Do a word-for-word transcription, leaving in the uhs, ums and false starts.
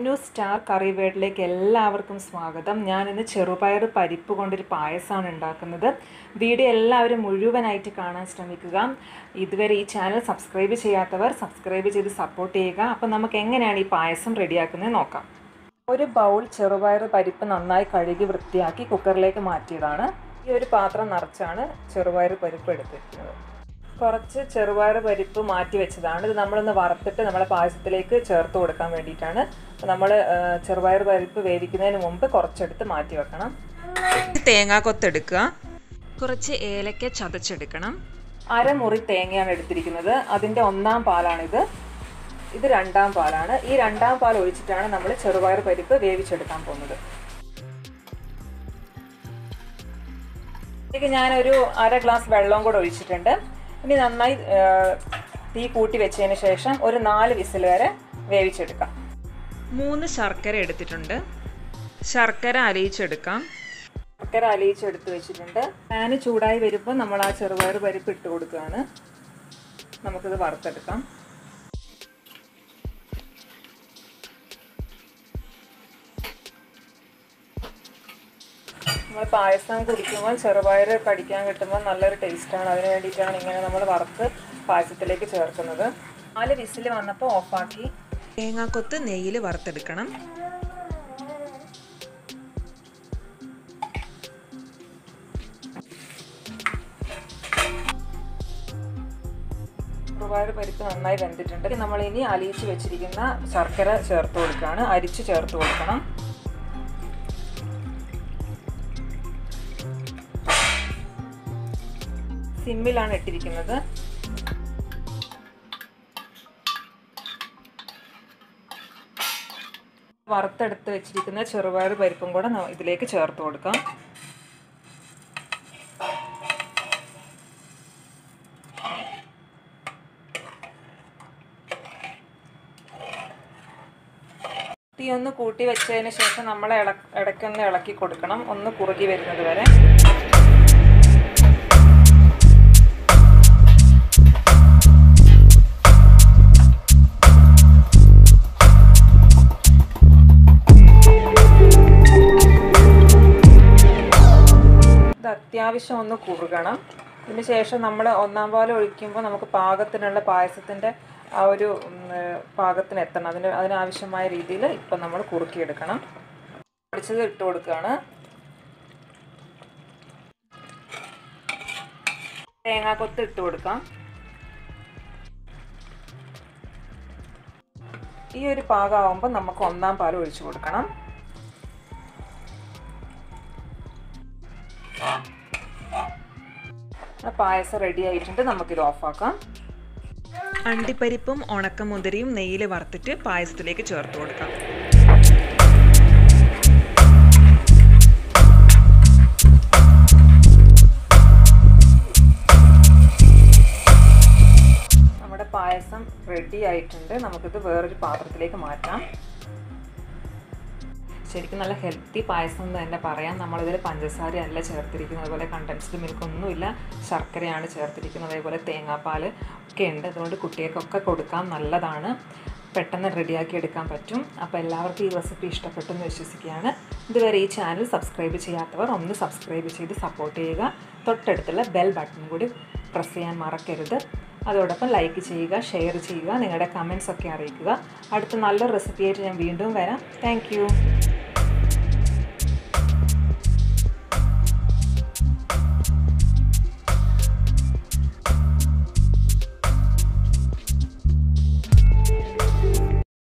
പൊന്നു സ്റ്റാർ കറി വേഡിലേക്ക് എല്ലാവർക്കും സ്വാഗതം. ഞാനിന്ന് ചെറുപയർ പരിപ്പ് കൊണ്ടൊരു പായസമാണ് ഉണ്ടാക്കുന്നത്. വീഡിയോ എല്ലാവരും മുഴുവനായിട്ട് കാണാൻ ശ്രമിക്കുക. ഇതുവരെ ഈ ചാനൽ സബ്സ്ക്രൈബ് ചെയ്യാത്തവർ സബ്സ്ക്രൈബ് ചെയ്ത് സപ്പോർട്ട് ചെയ്യുക. അപ്പോൾ നമുക്ക് എങ്ങനെയാണ് ഈ പായസം റെഡിയാക്കുന്നത് നോക്കാം. ഒരു ബൗൾ ചെറുപയർ പരിപ്പ് നന്നായി കഴുകി വൃത്തിയാക്കി കുക്കറിലേക്ക് മാറ്റിയതാണ്. ഈ ഒരു പാത്രം നിറച്ചാണ് ചെറുപയർ പരിപ്പ് എടുത്തിരിക്കുന്നത്. കുറച്ച് ചെറുപയർ പരിപ്പ് മാറ്റി വെച്ചതാണ്. ഇത് നമ്മളൊന്ന് വറുത്തിട്ട് നമ്മളെ പായസത്തിലേക്ക് ചേർത്ത് കൊടുക്കാൻ വേണ്ടിയിട്ടാണ്. നമ്മൾ ചെറുപയർ പരിപ്പ് വേവിക്കുന്നതിന് മുമ്പ് കുറച്ചെടുത്ത് മാറ്റി വെക്കണം. തേങ്ങാക്കൊത്തെടുക്കുക. കുറച്ച് ഏലക്ക ചതച്ചെടുക്കണം. അരമുറി തേങ്ങയാണ് എടുത്തിരിക്കുന്നത്. അതിൻ്റെ ഒന്നാം പാലാണിത്. ഇത് രണ്ടാം പാലാണ്. ഈ രണ്ടാം പാൽ ഒഴിച്ചിട്ടാണ് നമ്മൾ ചെറുപയർ പരിപ്പ് വേവിച്ചെടുക്കാൻ പോകുന്നത്. ഇതിലേക്ക് ഞാനൊരു അര ഗ്ലാസ് വെള്ളം കൂടെ ഒഴിച്ചിട്ടുണ്ട്. ഇനി നന്നായി തീ കൂട്ടി വെച്ചതിന് ശേഷം ഒരു നാല് വിസിൽ വരെ വേവിച്ചെടുക്കാം. മൂന്ന് ശർക്കര എടുത്തിട്ടുണ്ട്. ശർക്കര അലിയിച്ചെടുക്കാം. ശർക്കര അലിയിച്ചെടുത്ത് വെച്ചിട്ടുണ്ട്. പാന് ചൂടായി വരുമ്പോൾ നമ്മൾ ആ ചെറുപയർ പരിപ്പ് ഇട്ട് കൊടുക്കുകയാണ്. നമുക്കിത് വറുത്തെടുക്കാം. നമ്മൾ പായസം കുടിക്കുമ്പോൾ ചെറുപയർ കടിക്കാൻ കിട്ടുമ്പോൾ നല്ലൊരു ടേസ്റ്റാണ്. അതിന് വേണ്ടിയിട്ടാണ് ഇങ്ങനെ നമ്മൾ വറുത്ത് പായസത്തിലേക്ക് ചേർക്കുന്നത്. നാല് വിസിൽ വന്നപ്പോൾ ഓഫാക്കി തേങ്ങാക്കൊത്ത് നെയ്യിൽ വറുത്തെടുക്കണം. ചെറുപയർ പരിപ്പ് നന്നായി വെന്തിട്ടുണ്ട്. നമ്മൾ ഇനി അലിയിച്ച് വെച്ചിരിക്കുന്ന ശർക്കര ചേർത്ത് കൊടുക്കുകയാണ്. അരിച്ച് ചേർത്ത് കൊടുക്കണം. സിമ്മിലാണ് ഇട്ടിരിക്കുന്നത്. വറുത്തെടുത്ത് വെച്ചിരിക്കുന്ന ചെറുപയർ പരിപ്പും കൂടെ ഇതിലേക്ക് ചേർത്ത് കൊടുക്കാം. തീ ഒന്ന് കൂട്ടി വെച്ചതിന് ശേഷം നമ്മൾ ഇടയ്ക്കൊന്ന് ഇളക്കി കൊടുക്കണം, ഒന്ന് കുറുകി വരുന്നത് വരെ. അത്യാവശ്യം ഒന്ന് കുറുകണം. ഇതിന് ശേഷം നമ്മൾ ഒന്നാം പാൽ ഒഴിക്കുമ്പോൾ നമുക്ക് പാകത്തിനുള്ള പായസത്തിൻ്റെ ആ ഒരു പാകത്തിന് എത്തണം. അതിന് അതിനാവശ്യമായ രീതിയിൽ ഇപ്പം നമ്മൾ കുറുക്കിയെടുക്കണം. പൊടിച്ചത് ഇട്ട് കൊടുക്കുകയാണ്. തേങ്ങാക്കൊത്ത് ഇട്ട് കൊടുക്കാം. ഈ ഒരു പാകമാകുമ്പോൾ നമുക്ക് ഒന്നാം പാൽ ഒഴിച്ചു കൊടുക്കണം. പായസം റെഡി ആയിട്ടുണ്ട്. നമുക്കിത് ഓഫാക്കാം. അണ്ടിപ്പരിപ്പും ഉണക്കമുന്തിരിയും നെയ്യിൽ വറുത്തിട്ട് പായസത്തിലേക്ക് ചേർത്ത് കൊടുക്കാം. നമ്മുടെ പായസം റെഡി ആയിട്ടുണ്ട്. നമുക്കിത് വേറൊരു പാത്രത്തിലേക്ക് മാറ്റാം. ശരിക്കും നല്ല ഹെൽത്തി പായസം എന്ന് തന്നെ പറയാം. നമ്മളിതിൽ പഞ്ചസാര അല്ല ചേർത്തിരിക്കുന്നത്. അതുപോലെ കണ്ടൻസ്ഡ് മിൽക്കൊന്നുമില്ല, ശർക്കരയാണ് ചേർത്തിരിക്കുന്നത്. അതേപോലെ തേങ്ങാപ്പാൽ ഒക്കെ ഉണ്ട്. അതുകൊണ്ട് കുട്ടികൾക്കൊക്കെ കൊടുക്കാൻ നല്ലതാണ്. പെട്ടെന്ന് റെഡിയാക്കി എടുക്കാൻ പറ്റും. അപ്പോൾ എല്ലാവർക്കും ഈ റെസിപ്പി ഇഷ്ടപ്പെട്ടെന്ന് വിശ്വസിക്കുകയാണ്. ഇതുവരെ ഈ ചാനൽ സബ്സ്ക്രൈബ് ചെയ്യാത്തവർ ഒന്ന് സബ്സ്ക്രൈബ് ചെയ്ത് സപ്പോർട്ട് ചെയ്യുക. തൊട്ടടുത്തുള്ള ബെൽ ബട്ടൺ കൂടി പ്രസ് ചെയ്യാൻ മറക്കരുത്. അതോടൊപ്പം ലൈക്ക് ചെയ്യുക, ഷെയർ ചെയ്യുക, നിങ്ങളുടെ കമൻസ് ഒക്കെ അറിയിക്കുക. അടുത്ത നല്ലൊരു റെസിപ്പിയായിട്ട് ഞാൻ വീണ്ടും വരാം. താങ്ക്